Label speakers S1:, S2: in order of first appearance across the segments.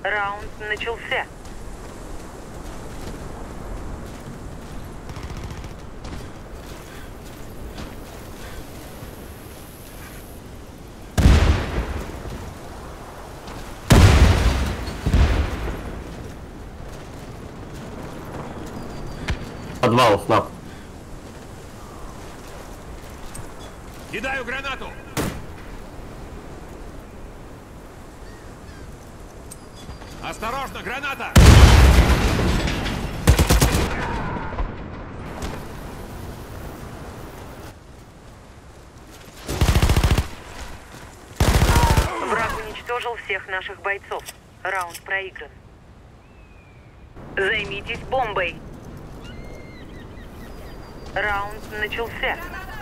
S1: Раунд начался.
S2: Подвал, снап.
S3: Кидаю гранату! Осторожно, граната!
S1: Враг уничтожил всех наших бойцов. Раунд проигран. Займитесь бомбой. Раунд начался.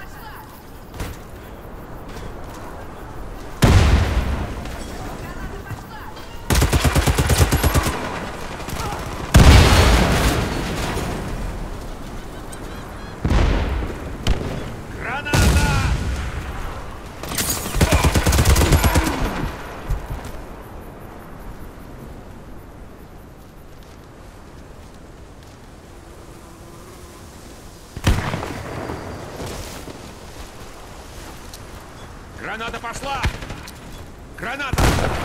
S3: Граната пошла! Граната!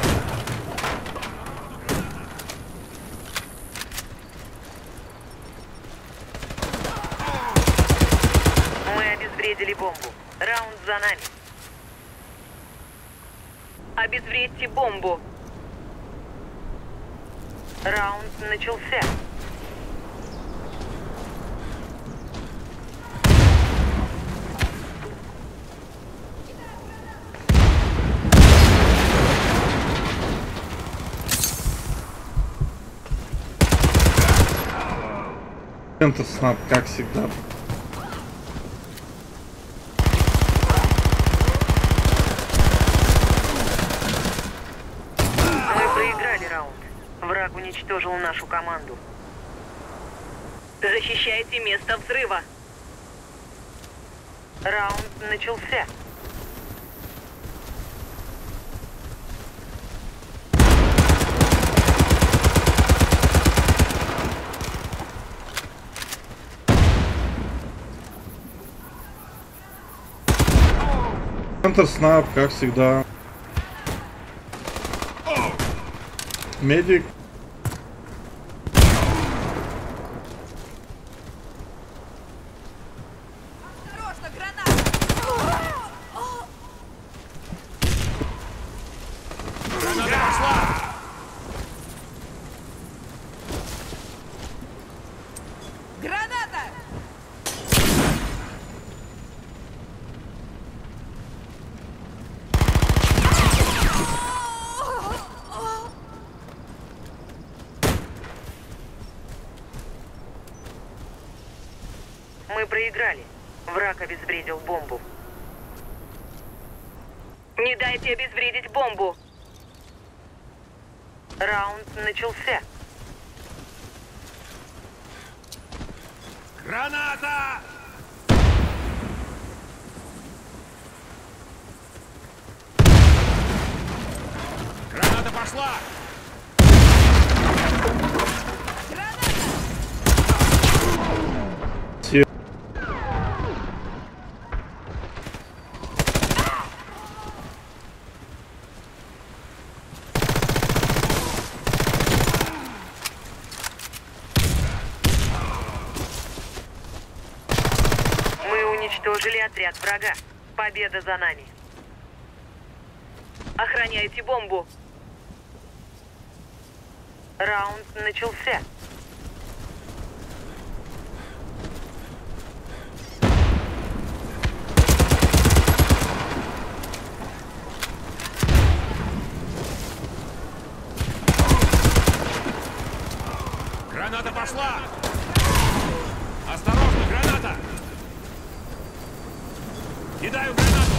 S1: Мы обезвредили бомбу. Раунд за нами. Обезвредьте бомбу. Раунд начался.
S4: Центр снап, как всегда.
S1: Мы проиграли раунд. Враг уничтожил нашу команду. Защищайте место взрыва. Раунд начался.
S4: Центр снап, как всегда. Медик.
S5: Осторожно, граната!
S3: Граната пошла!
S5: Граната!
S1: Мы проиграли. Враг обезвредил бомбу. Не дайте обезвредить бомбу. Раунд начался.
S3: Граната! Граната пошла!
S1: Уничтожили отряд врага. Победа за нами. Охраняйте бомбу. Раунд начался.
S3: Граната пошла! Осторожно, граната! Кидаю гранату!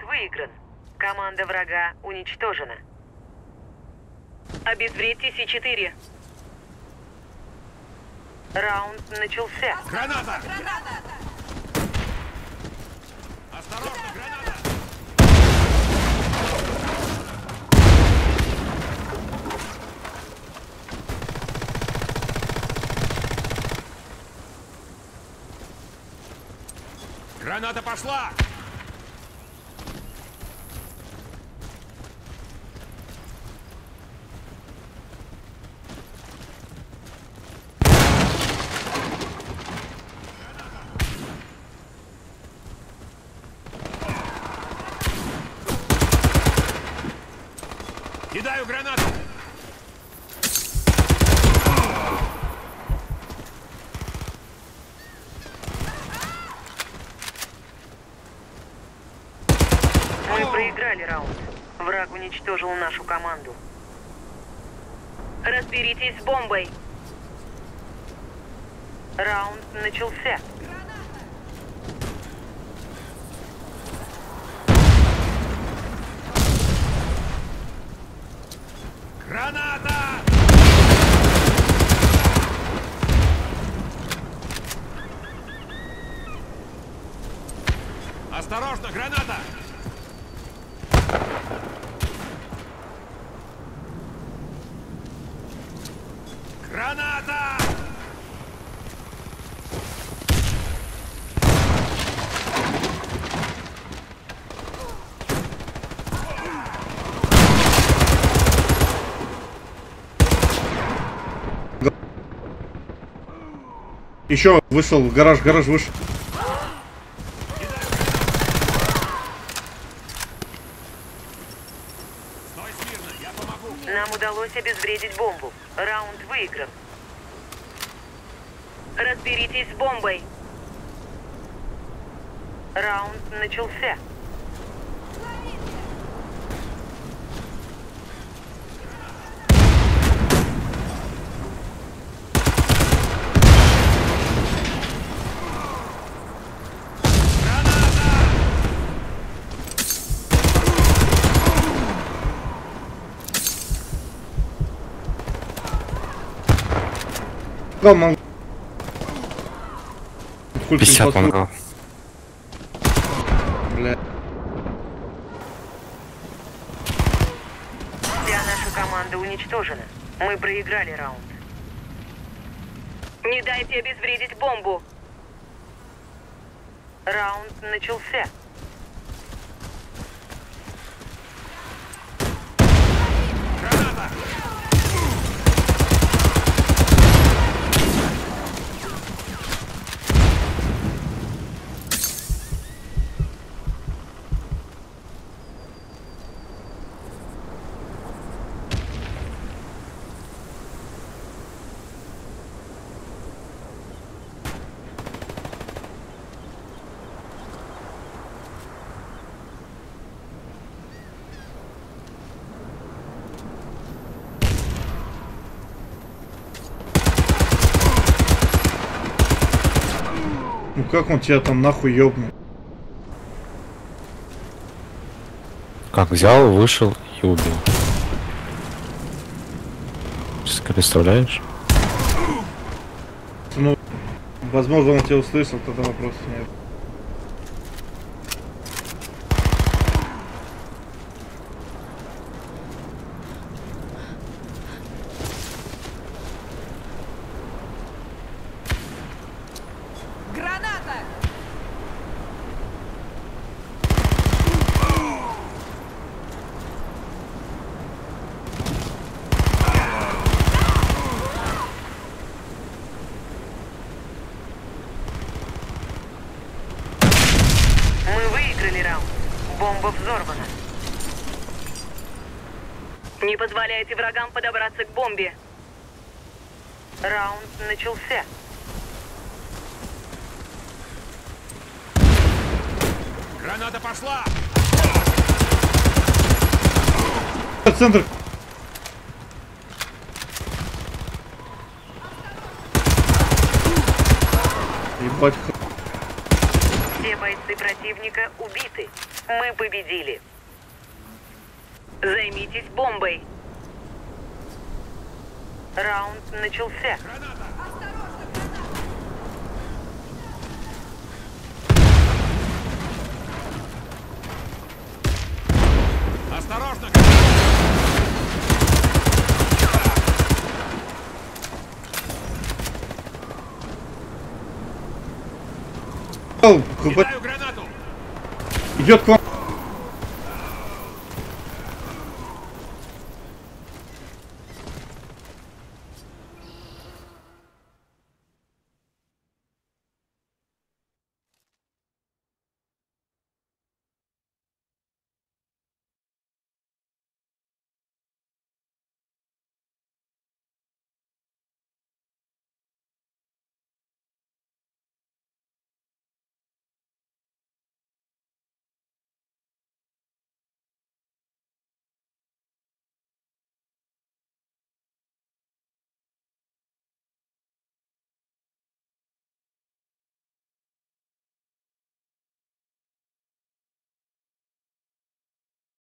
S1: выигран. Команда врага уничтожена. Обезвредьте С4. Раунд начался.
S3: Граната!
S5: Граната!
S3: Осторожно, граната! Граната пошла! Кидаю гранату!
S1: Мы проиграли раунд. Враг уничтожил нашу команду. Разберитесь с бомбой. Раунд начался.
S3: Граната! Осторожно, граната! Граната!
S4: Еще вышел в гараж, вышел.
S3: Стой смирно, я помогу.
S1: Нам удалось обезвредить бомбу. Раунд выигран. Разберитесь с бомбой. Раунд начался.
S4: Могу.
S2: 50 мангал.
S4: Бля.
S1: Вся наша команда уничтожена. Мы проиграли раунд. Не дайте обезвредить бомбу. Раунд начался.
S3: Граната!
S4: Ну как он тебя там нахуй ёбнул?
S2: Как взял, вышел и убил. Представляешь?
S4: Ну, возможно, он тебя услышал, тогда вопросов нет.
S5: Граната!
S1: Мы выиграли раунд. Бомба взорвана. Не позволяйте врагам подобраться к бомбе. Раунд начался.
S3: Граната пошла!
S4: Центр. Ебать.
S1: Все бойцы противника убиты. Мы победили. Займитесь бомбой. Раунд начался.
S3: Граната!
S5: Осторожно, граната!
S3: Осторожно! Граната!
S4: О,
S3: Кидаю гранату!
S4: идет к вам.